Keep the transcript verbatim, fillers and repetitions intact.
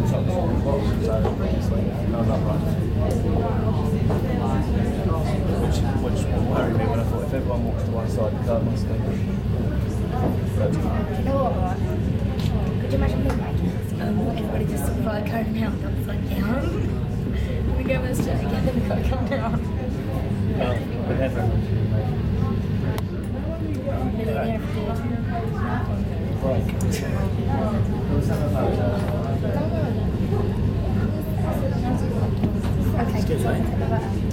top of the bottom, so obviously it goes upright. Which, which worried me when I thought if everyone walks to one side, the car must be. But, Do you know what, right? Could you imagine being like, um, everybody just sort of like going down, upside down? We go first again, then we gotta come down. well, with headroom. Maybe they have to do it. Right. Okay. Excuse me.